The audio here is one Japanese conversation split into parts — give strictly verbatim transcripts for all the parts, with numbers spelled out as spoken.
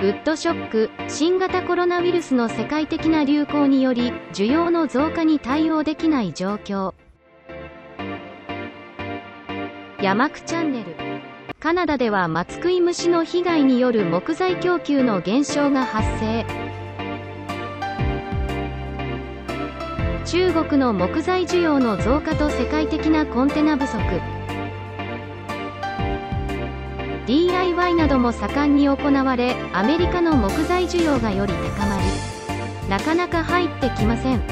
ッドショック、新型コロナウイルスの世界的な流行により、需要の増加に対応できない状況。ヤマクチャンネル。カナダではマツクイムシの被害による木材供給の減少が発生。中国の木材需要の増加と世界的なコンテナ不足。ディーアイワイ なども盛んに行われ、アメリカの木材需要がより高まり、なかなか入ってきません。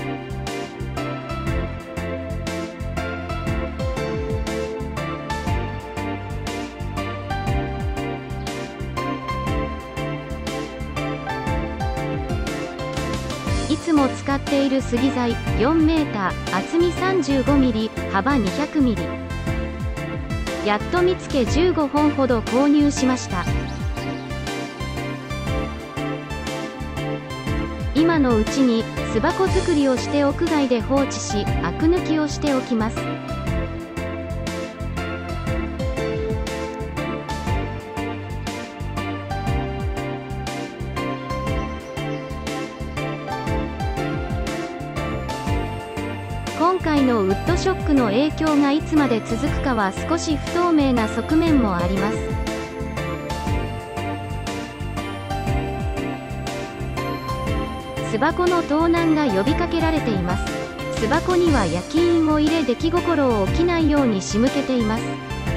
いつも使っている杉材よんメーター、厚みさんじゅうごミリ、幅にひゃくミリ。やっと見つけじゅうごほんほど購入しました。今のうちに巣箱作りをして屋外で放置し、アク抜きをしておきます。今回のウッドショックの影響がいつまで続くかは少し不透明な側面もあります。巣箱の盗難が呼びかけられています。巣箱には焼き印を入れ出来心を起きないように仕向けています。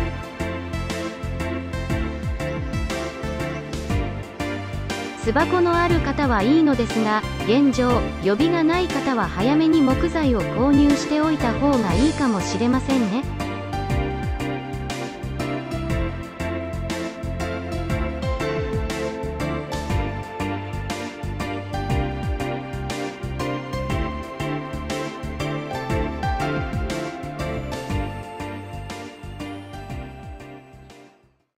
巣箱のある方はいいのですが、現状、予備がない方は早めに木材を購入しておいた方がいいかもしれませんね。